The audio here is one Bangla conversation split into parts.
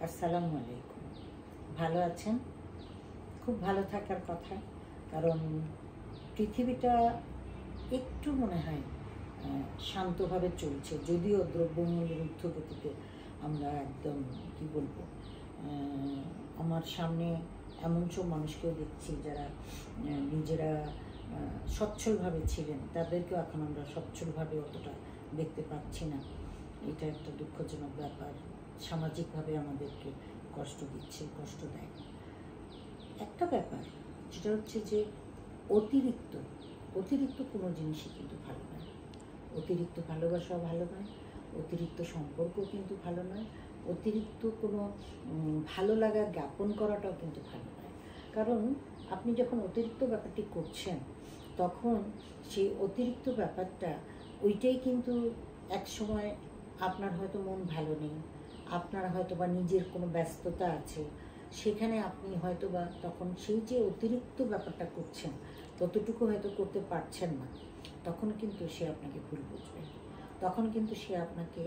আসসালামু আলাইকুম। ভালো আছেন? খুব ভালো থাকার কথা, কারণ পৃথিবীটা একটু মনে হয় শান্তভাবে চলছে, যদিও দ্রব্যমূল্যের ঊর্ধ্বগতিতে আমরা একদম কি বলবো, আমার সামনে এমন সব মানুষকেও দেখছি যারা নিজেরা সচ্ছলভাবে ছিলেন, তাদেরকেও এখন আমরা সচ্ছলভাবে অতটা দেখতে পাচ্ছি না। এটা একটা দুঃখজনক ব্যাপার, সামাজিকভাবে আমাদেরকে কষ্ট দিচ্ছে, কষ্ট দেয়। একটা ব্যাপার যেটা হচ্ছে যে অতিরিক্ত অতিরিক্ত কোনো জিনিসই কিন্তু ভালো নয়। অতিরিক্ত ভালোবাসাও ভালো নয়, অতিরিক্ত সম্পর্ক কিন্তু ভালো নয়, অতিরিক্ত কোনো ভালো লাগা জ্ঞাপন করাটাও কিন্তু ভালো নয়। কারণ আপনি যখন অতিরিক্ত ব্যাপারটি করছেন, তখন সেই অতিরিক্ত ব্যাপারটা ওইটাই কিন্তু এক সময় আপনার হয়তো মন ভালো নেই, আপনার হয়তো বা নিজের কোনো ব্যস্ততা আছে, সেখানে আপনি হয়তো বা তখন সেই যে অতিরিক্ত ব্যাপারটা করছেন ততটুকু হয়তো করতে পারছেন না, তখন কিন্তু সে আপনাকে ভুল বুঝবে, তখন কিন্তু সে আপনাকে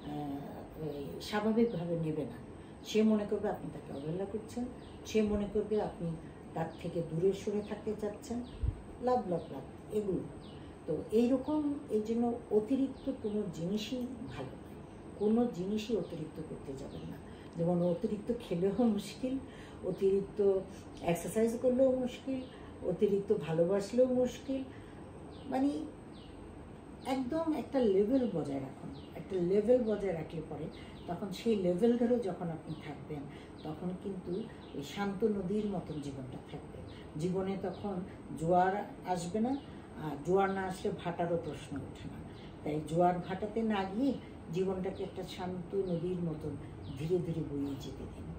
স্বাভাবিকভাবে নেবে না। সে মনে করবে আপনি তাকে অবহেলা করছেন, সে মনে করবে আপনি তার থেকে দূরে সরে থাকতে চাচ্ছেন, লাভ এগুলো। তো এইরকম, এই জন্য অতিরিক্ত কোনো জিনিসই ভালো নয়, কোনো জিনিসই অতিরিক্ত করতে যাবেন না। যেমন অতিরিক্ত খেলেও মুশকিল, অতিরিক্ত এক্সারসাইজ করলেও মুশকিল, অতিরিক্ত ভালোবাসলেও মুশকিল। মানে একদম একটা লেভেল বজায় রাখুন, একটা লেভেল বজায় রাখলে পরে তখন সেই লেভেল ধরে যখন আপনি থাকবেন, তখন কিন্তু ওই শান্ত নদীর মতন জীবনটা থাকবে। জীবনে তখন জোয়ার আসবে না, আর জোয়ার না আসলে ভাটারও প্রশ্ন ওঠে না। তাই জোয়ার ভাটাতে না গিয়ে জীবনটাকে একটা শান্ত নদীর মতন ধীরে ধীরে বইয়ে যেতে দিন।